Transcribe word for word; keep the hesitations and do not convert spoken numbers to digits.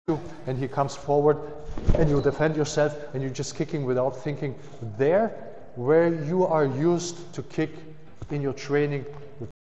and he comes forward and you defend yourself and you're just kicking without thinking. There, where you are used to kick in your training,